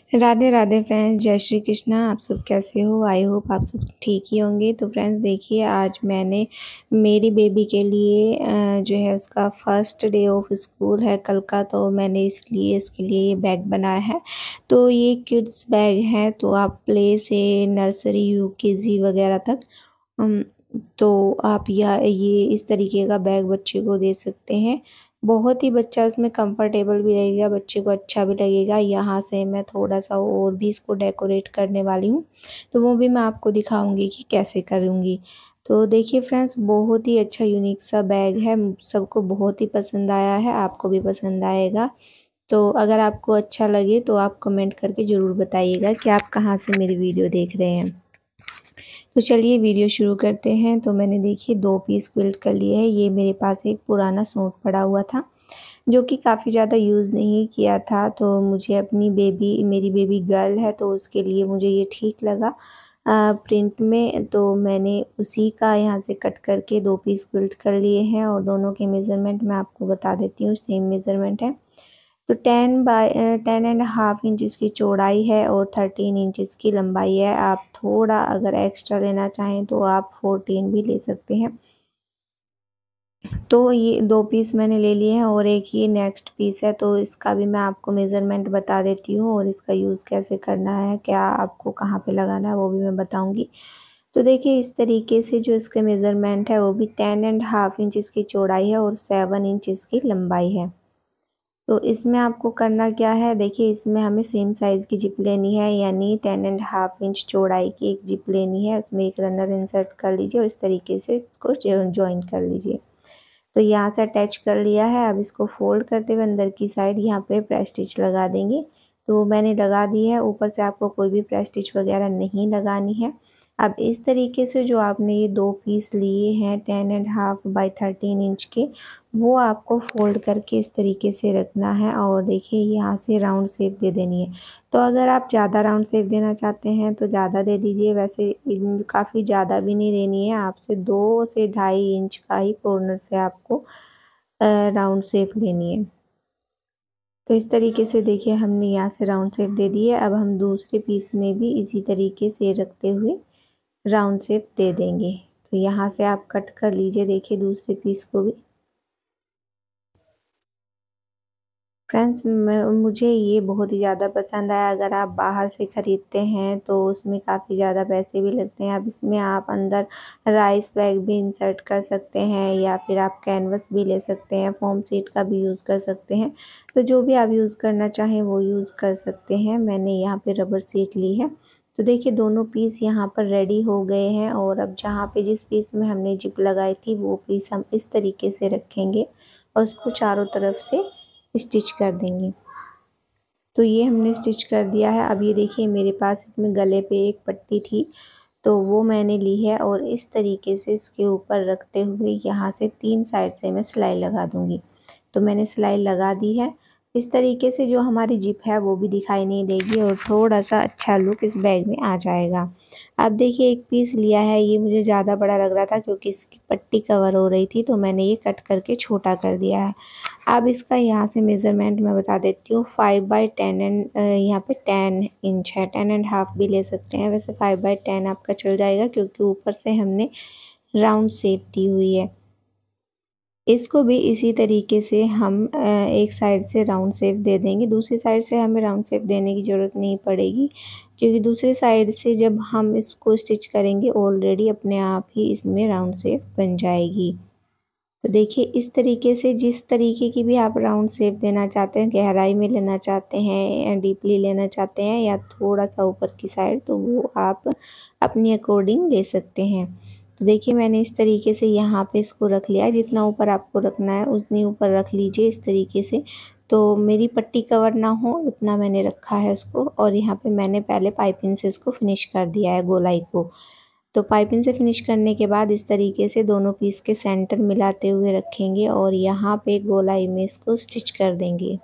Radhe Radhe friends, जय श्री कृष्णा। आप सब कैसे हो? आई होप आप सब ठीक ही होंगे। तो फ्रेंड्स देखिए, आज मैंने मेरी बेबी के लिए जो है उसका फर्स्ट डे ऑफ स्कूल है कल का, तो मैंने इसलिए इसके लिए ये बैग बनाया है। तो ये किड्स बैग है, तो आप प्ले से नर्सरी यूकेजी वगैरह तक अम, तो आप ये इस तरीके का बैग बच्चे को दे सकते हैं। बहुत ही बच्चा इसमें कंफर्टेबल भी रहेगा, बच्चे को अच्छा भी लगेगा। यहाँ से मैं थोड़ा सा और भी इसको डेकोरेट करने वाली हूँ, तो वो भी मैं आपको दिखाऊंगी कि कैसे करूँगी। तो देखिए फ्रेंड्स, बहुत ही अच्छा यूनिक सा बैग है, सबको बहुत ही पसंद आया है, आपको भी पसंद आएगा। तो अगर आपको अच्छा लगे तो आप कमेंट करके ज़रूर बताइएगा कि आप कहाँ से मेरी वीडियो देख रहे हैं। तो चलिए वीडियो शुरू करते हैं। तो मैंने देखिए 2 पीस क्विल्ट कर लिए हैं। ये मेरे पास एक पुराना सूट पड़ा हुआ था जो कि काफ़ी ज़्यादा यूज़ नहीं किया था, तो मुझे अपनी मेरी बेबी गर्ल है तो उसके लिए मुझे ये ठीक लगा प्रिंट में। तो मैंने उसी का यहाँ से कट करके 2 पीस क्विल्ट कर लिए हैं और दोनों के मेज़रमेंट मैं आपको बता देती हूँ, सेम मेज़रमेंट है। तो 10 एंड हाफ इंच की चौड़ाई है और 13 इंच की लंबाई है। आप थोड़ा अगर एक्स्ट्रा लेना चाहें तो आप 14 भी ले सकते हैं। तो ये 2 पीस मैंने ले लिए हैं और एक ये नेक्स्ट पीस है, तो इसका भी मैं आपको मेज़रमेंट बता देती हूँ और इसका यूज़ कैसे करना है, क्या आपको कहाँ पे लगाना है, वो भी मैं बताऊँगी। तो देखिए इस तरीके से जो इसके मेज़रमेंट है वो भी 10 एंड हाफ इंच इसकी चौड़ाई है और 7 इंच इसकी लंबाई है। तो इसमें आपको करना क्या है, देखिए इसमें हमें सेम साइज़ की जिप लेनी है, यानी 10 एंड हाफ इंच चौड़ाई की एक जिप लेनी है। उसमें एक रनर इंसर्ट कर लीजिए और इस तरीके से इसको जॉइन कर लीजिए। तो यहाँ से अटैच कर लिया है। अब इसको फोल्ड करते हुए अंदर की साइड यहाँ पे प्रेस स्टिच लगा देंगे। तो मैंने लगा दी है, ऊपर से आपको कोई भी प्रेस स्टिच वगैरह नहीं लगानी है। अब इस तरीके से जो आपने ये 2 पीस लिए हैं 10 एंड हाफ बाय 13 इंच के, वो आपको फोल्ड करके इस तरीके से रखना है और देखिए यहाँ से राउंड शेप दे देनी है। तो अगर आप ज़्यादा राउंड शेप देना चाहते हैं तो ज़्यादा दे दीजिए, वैसे काफ़ी ज़्यादा भी नहीं देनी है, आपसे 2 से 2.5 इंच का ही कॉर्नर से आपको राउंड शेप लेनी है। तो इस तरीके से देखिए हमने यहाँ से राउंड शेप दे दी है। अब हम दूसरे पीस में भी इसी तरीके से रखते हुए राउंड शेप दे देंगे। तो यहाँ से आप कट कर लीजिए, देखिए दूसरे पीस को भी। फ्रेंड्स मुझे ये बहुत ही ज़्यादा पसंद आया। अगर आप बाहर से ख़रीदते हैं तो उसमें काफ़ी ज़्यादा पैसे भी लगते हैं। अब इसमें आप अंदर राइस बैग भी इंसर्ट कर सकते हैं या फिर आप कैनवस भी ले सकते हैं, फोम शीट का भी यूज़ कर सकते हैं। तो जो भी आप यूज़ करना चाहें वो यूज़ कर सकते हैं। मैंने यहाँ पे रबर शीट ली है। तो देखिए दोनों पीस यहाँ पर रेडी हो गए हैं और अब जहाँ पे जिस पीस में हमने जिप लगाई थी वो पीस हम इस तरीके से रखेंगे और उसको चारों तरफ से स्टिच कर देंगे। तो ये हमने स्टिच कर दिया है। अब ये देखिए मेरे पास इसमें गले पे एक पट्टी थी, तो वो मैंने ली है और इस तरीके से इसके ऊपर रखते हुए यहाँ से 3 साइड से मैं सिलाई लगा दूँगी। तो मैंने सिलाई लगा दी है। इस तरीके से जो हमारी जिप है वो भी दिखाई नहीं देगी और थोड़ा-सा अच्छा लुक इस बैग में आ जाएगा। अब देखिए एक पीस लिया है, ये मुझे ज़्यादा बड़ा लग रहा था क्योंकि इसकी पट्टी कवर हो रही थी, तो मैंने ये कट करके छोटा कर दिया है। अब इसका यहाँ से मेज़रमेंट मैं बता देती हूँ। 5/10 यहाँ पे 10 इंच है, 10 एंड हाफ भी ले सकते हैं, वैसे 5/10 आपका चल जाएगा क्योंकि ऊपर से हमने राउंड शेप दी हुई है। इसको भी इसी तरीके से हम एक साइड से राउंड शेप दे देंगे, दूसरी साइड से हमें राउंड शेप देने की ज़रूरत नहीं पड़ेगी क्योंकि दूसरी साइड से जब हम इसको स्टिच करेंगे ऑलरेडी अपने आप ही इसमें राउंड शेप बन जाएगी। तो देखिए इस तरीके से जिस तरीके की भी आप राउंड शेप देना चाहते हैं, गहराई में लेना चाहते हैं या डीपली लेना चाहते हैं या थोड़ा सा ऊपर की साइड, तो वो आप अपनी अकॉर्डिंग ले सकते हैं। तो देखिए मैंने इस तरीके से यहाँ पे इसको रख लिया है। जितना ऊपर आपको रखना है उतनी ऊपर रख लीजिए इस तरीके से। तो मेरी पट्टी कवर ना हो उतना मैंने रखा है इसको और यहाँ पे मैंने पहले पाइपिंग से इसको फिनिश कर दिया है गोलाई को। तो पाइपिंग से फिनिश करने के बाद इस तरीके से दोनों पीस के सेंटर मिलाते हुए रखेंगे और यहाँ पे गोलाई में इसको स्टिच कर देंगे।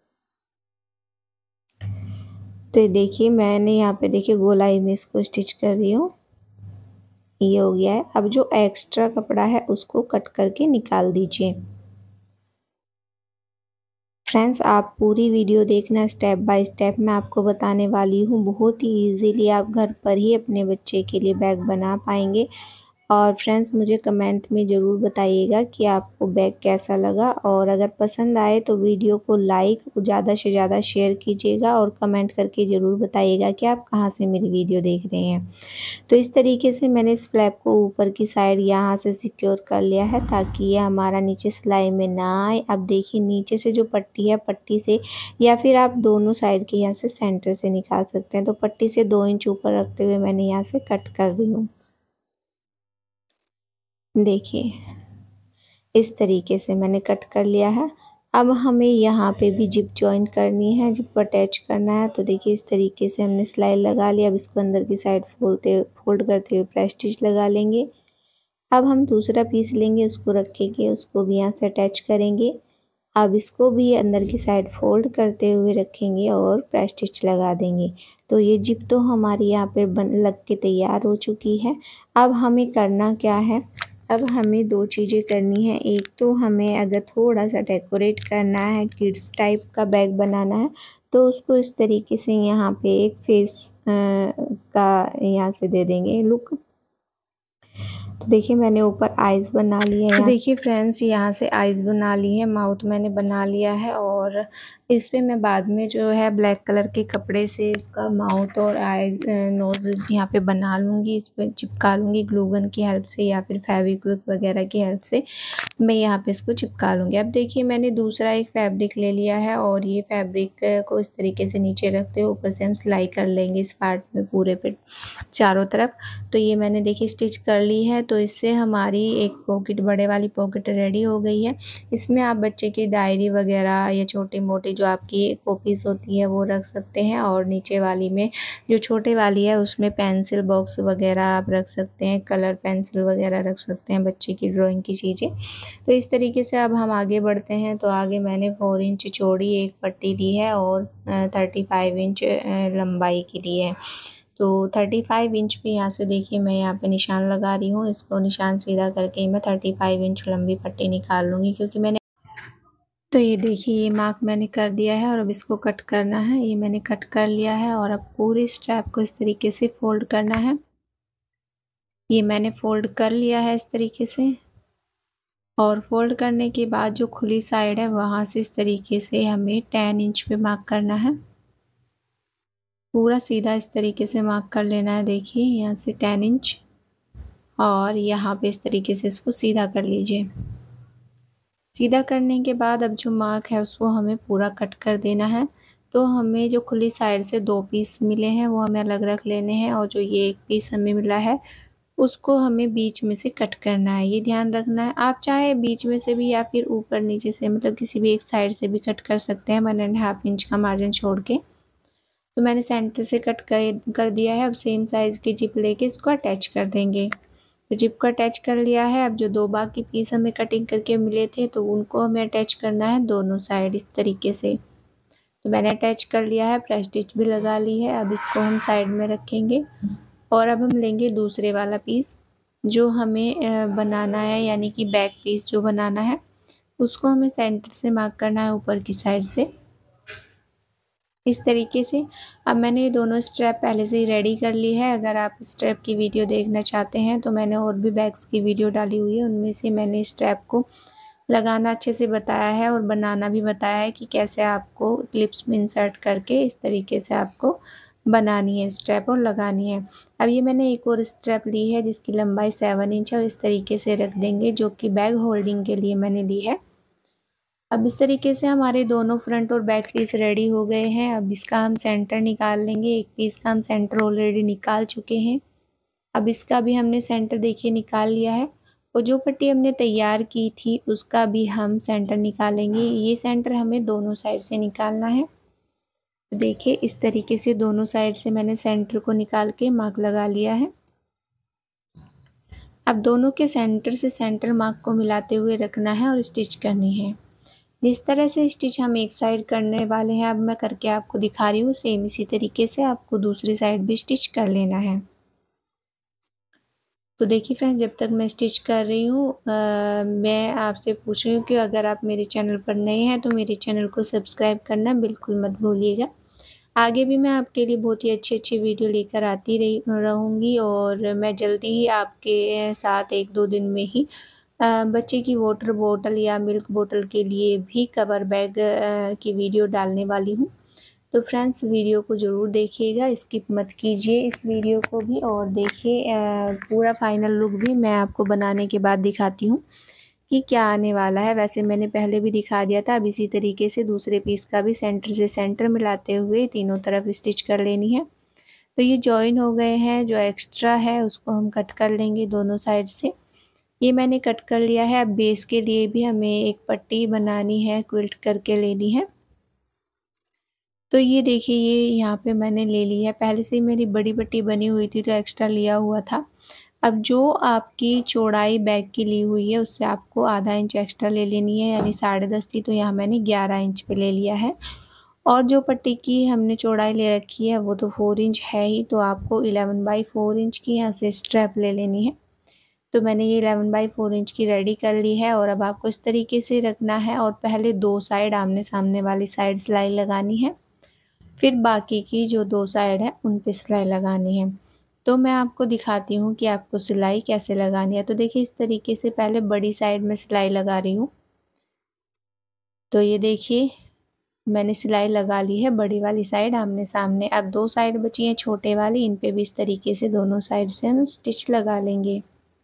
तो देखिए मैंने यहाँ पे देखिए गोलाई में इसको स्टिच कर रही हूँ, ये हो गया है। अब जो एक्स्ट्रा कपड़ा है उसको कट करके निकाल दीजिए। फ्रेंड्स आप पूरी वीडियो देखना, स्टेप बाय स्टेप मैं आपको बताने वाली हूँ। बहुत ही इजीली आप घर पर ही अपने बच्चे के लिए बैग बना पाएंगे। और फ्रेंड्स मुझे कमेंट में ज़रूर बताइएगा कि आपको बैग कैसा लगा, और अगर पसंद आए तो वीडियो को लाइक ज़्यादा से ज़्यादा शेयर कीजिएगा और कमेंट करके ज़रूर बताइएगा कि आप कहाँ से मेरी वीडियो देख रहे हैं। तो इस तरीके से मैंने इस फ्लैप को ऊपर की साइड यहाँ से सिक्योर कर लिया है ताकि ये हमारा नीचे सिलाई में ना आए। अब देखिए नीचे से जो पट्टी है, पट्टी से या फिर आप दोनों साइड के यहाँ से सेंटर से निकाल सकते हैं। तो पट्टी से 2 इंच ऊपर रखते हुए मैंने यहाँ से कट कर रही हूँ। देखिए इस तरीके से मैंने कट कर लिया है। अब हमें यहाँ पे भी जिप जॉइन करनी है, जिप को अटैच करना है। तो देखिए इस तरीके से हमने सिलाई लगा लिया। अब इसको अंदर की साइड फोल्ड करते हुए प्रेस स्टिच लगा लेंगे। अब हम दूसरा पीस लेंगे, उसको रखेंगे, उसको भी यहाँ से अटैच करेंगे। अब इसको भी अंदर की साइड फोल्ड करते हुए रखेंगे और प्रेस स्टिच लगा देंगे। तो ये जिप तो हमारी यहाँ पे लग के तैयार हो चुकी है। अब हमें करना क्या है, अब हमें 2 चीज़ें करनी है। एक तो हमें अगर थोड़ा सा डेकोरेट करना है, किड्स टाइप का बैग बनाना है, तो उसको इस तरीके से यहाँ पे एक फेस का यहाँ से दे देंगे लुक। तो देखिए मैंने ऊपर आइज़ बना लिया है। तो देखिए फ्रेंड्स यहाँ से आइज़ बना ली है, माउथ मैंने बना लिया है, और इस पे मैं बाद में जो है ब्लैक कलर के कपड़े से इसका माउथ और आइज़ नोज़ यहाँ पे बना लूँगी। इस पर चिपका लूँगी ग्लू गन की हेल्प से या फिर फेविक्विक वगैरह की हेल्प से मैं यहाँ पे इसको चिपका लूँगी। अब देखिए मैंने दूसरा एक फैब्रिक ले लिया है और ये फैब्रिक को इस तरीके से नीचे रखते हुए ऊपर से हम सिलाई कर लेंगे इस पार्ट में पूरे पे चारों तरफ। तो ये मैंने देखिए स्टिच कर ली है। तो इससे हमारी एक पॉकेट, बड़े वाली पॉकेट रेडी हो गई है। इसमें आप बच्चे की डायरी वगैरह या छोटी मोटी जो आपकी कॉपीज़ होती है वो रख सकते हैं, और नीचे वाली में जो छोटे वाली है उसमें पेंसिल बॉक्स वगैरह आप रख सकते हैं, कलर पेंसिल वगैरह रख सकते हैं, बच्चे की ड्राइंग की चीज़ें। तो इस तरीके से अब हम आगे बढ़ते हैं। तो आगे मैंने 4 इंच चौड़ी एक पट्टी ली है और 35 इंच लंबाई की ली है। तो 35 इंच पे यहाँ से देखिए मैं यहाँ पे निशान लगा रही हूँ। इसको निशान सीधा करके मैं 35 इंच लंबी पट्टी निकाल लूँगी, क्योंकि मैंने तो ये देखिए ये मार्क मैंने कर दिया है और अब इसको कट करना है। ये मैंने कट कर लिया है और अब पूरी स्ट्रैप को इस तरीके से फोल्ड करना है। ये मैंने फोल्ड कर लिया है इस तरीके से, और फोल्ड करने के बाद जो खुली साइड है वहाँ से इस तरीके से हमें 10 इंच पे मार्क करना है। पूरा सीधा इस तरीके से मार्क कर लेना है। देखिए यहाँ से 10 इंच, और यहाँ पे इस तरीके से इसको सीधा कर लीजिए। सीधा करने के बाद अब जो मार्क है उसको हमें पूरा कट कर देना है। तो हमें जो खुली साइड से 2 पीस मिले हैं वो हमें अलग रख लेने हैं, और जो ये एक पीस हमें मिला है उसको हमें बीच में से कट करना है। ये ध्यान रखना है, आप चाहे बीच में से भी या फिर ऊपर नीचे से, मतलब किसी भी एक साइड से भी कट कर सकते हैं 1.5 इंच का मार्जिन छोड़ के। तो मैंने सेंटर से कट कर दिया है। अब सेम साइज़ की जिप लेके इसको अटैच कर देंगे। तो जिप को अटैच कर लिया है। अब जो 2 बाकी पीस हमें कटिंग करके मिले थे तो उनको हमें अटैच करना है दोनों साइड इस तरीके से। तो मैंने अटैच कर लिया है, प्रेस स्टिच भी लगा ली है। अब इसको हम साइड में रखेंगे, और अब हम लेंगे दूसरे वाला पीस जो हमें बनाना है, यानी कि बैक पीस जो बनाना है उसको हमें सेंटर से मार्क करना है ऊपर की साइड से इस तरीके से। अब मैंने ये दोनों स्ट्रैप पहले से ही रेडी कर ली है। अगर आप स्ट्रैप की वीडियो देखना चाहते हैं तो मैंने और भी बैग्स की वीडियो डाली हुई है, उनमें से मैंने स्ट्रैप को लगाना अच्छे से बताया है और बनाना भी बताया है कि कैसे आपको क्लिप्स में इंसर्ट करके इस तरीके से आपको बनानी है स्ट्रैप और लगानी है। अब ये मैंने एक और स्ट्रैप ली है जिसकी लंबाई 7 इंच है, और इस तरीके से रख देंगे, जो कि बैग होल्डिंग के लिए मैंने ली है। अब इस तरीके से हमारे दोनों फ्रंट और बैक पीस रेडी हो गए हैं। अब इसका हम सेंटर निकाल लेंगे। एक पीस का हम सेंटर ऑलरेडी निकाल चुके हैं। अब इसका भी हमने सेंटर देखिए निकाल लिया है, और जो पट्टी हमने तैयार की थी उसका भी हम सेंटर निकालेंगे। ये सेंटर हमें दोनों साइड से निकालना है। तो देखिए इस तरीके से दोनों साइड से मैंने सेंटर को निकाल के मार्क लगा लिया है। अब दोनों के सेंटर से सेंटर मार्क को मिलाते हुए रखना है और स्टिच करनी है। जिस तरह से स्टिच हम एक साइड करने वाले हैं, अब मैं करके आपको दिखा रही हूँ, सेम इसी तरीके से आपको दूसरी साइड भी स्टिच कर लेना है। तो देखिए फ्रेंड्स, जब तक मैं स्टिच कर रही हूँ मैं आपसे पूछ रही हूँ कि अगर आप मेरे चैनल पर नए हैं तो मेरे चैनल को सब्सक्राइब करना बिल्कुल मत भूलिएगा। आगे भी मैं आपके लिए बहुत ही अच्छी वीडियो लेकर आती रहूँगी और मैं जल्दी ही आपके साथ 1-2 दिन में ही बच्चे की वाटर बॉटल या मिल्क बॉटल के लिए भी कवर बैग की वीडियो डालने वाली हूँ। तो फ्रेंड्स, वीडियो को ज़रूर देखिएगा, स्किप मत कीजिए इस वीडियो को भी, और देखिए पूरा फाइनल लुक भी मैं आपको बनाने के बाद दिखाती हूँ कि क्या आने वाला है। वैसे मैंने पहले भी दिखा दिया था। अब इसी तरीके से दूसरे पीस का भी सेंटर से सेंटर मिलाते हुए तीनों तरफ स्टिच कर लेनी है। तो ये जॉइन हो गए हैं, जो एक्स्ट्रा है उसको हम कट कर लेंगे दोनों साइड से। ये मैंने कट कर लिया है। अब बेस के लिए भी हमें एक पट्टी बनानी है, क्विल्ट करके लेनी है। तो ये देखिए, ये यहाँ पे मैंने ले ली है। पहले से ही मेरी बड़ी पट्टी बनी हुई थी तो एक्स्ट्रा लिया हुआ था। अब जो आपकी चौड़ाई बैग की ली हुई है उससे आपको आधा इंच एक्स्ट्रा ले लेनी है, यानी 10.5 थी तो यहाँ मैंने 11 इंच पे ले लिया है। और जो पट्टी की हमने चौड़ाई ले रखी है वो तो 4 इंच है ही, तो आपको 11/4 इंच की यहाँ से स्ट्रैप ले लेनी है। तो मैंने ये 11/4 इंच की रेडी कर ली है और अब आपको इस तरीके से रखना है और पहले 2 साइड आमने सामने वाली साइड सिलाई लगानी है, फिर बाकी की जो 2 साइड है उन पे सिलाई लगानी है। तो मैं आपको दिखाती हूँ कि आपको सिलाई कैसे लगानी है। तो देखिए, इस तरीके से पहले बड़ी साइड में सिलाई लगा रही हूँ। तो ये देखिए, मैंने सिलाई लगा ली है बड़ी वाली साइड आमने सामने। अब 2 साइड बची हैं छोटे वाली, इन पे भी इस तरीके से दोनों साइड से हम स्टिच लगा लेंगे।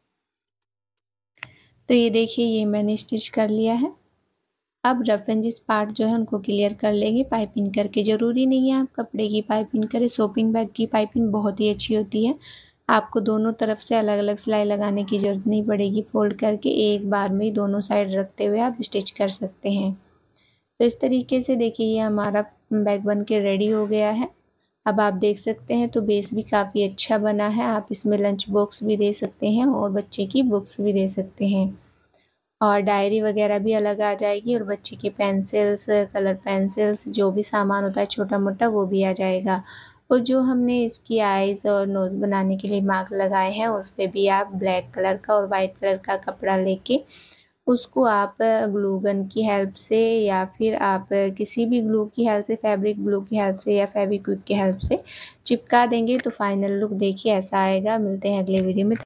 तो ये देखिए, ये मैंने स्टिच कर लिया है। अब रफ एंड जिस पार्ट जो है उनको क्लियर कर लेंगे पाइपिंग करके। ज़रूरी नहीं है आप कपड़े की पाइपिंग करें, शॉपिंग बैग की पाइपिंग बहुत ही अच्छी होती है। आपको दोनों तरफ से अलग अलग सिलाई लगाने की ज़रूरत नहीं पड़ेगी। फोल्ड करके एक बार में ही दोनों साइड रखते हुए आप स्टिच कर सकते हैं। तो इस तरीके से देखिए, ये हमारा बैग बन के रेडी हो गया है। अब आप देख सकते हैं तो बेस भी काफ़ी अच्छा बना है। आप इसमें लंच बॉक्स भी दे सकते हैं और बच्चे की बुक्स भी दे सकते हैं, और डायरी वगैरह भी अलग आ जाएगी, और बच्चे के पेंसिल्स, कलर पेंसिल्स, जो भी सामान होता है छोटा मोटा वो भी आ जाएगा। और जो हमने इसकी आइज़ और नोज़ बनाने के लिए मार्क लगाए हैं उस पे भी आप ब्लैक कलर का और वाइट कलर का कपड़ा लेके उसको आप ग्लू गन की हेल्प से या फिर आप किसी भी ग्लू की हेल्प से, फैब्रिक ग्लू की हेल्प से या फेविक्विक की हेल्प से चिपका देंगे तो फाइनल लुक देखिए ऐसा आएगा। मिलते हैं अगले वीडियो में।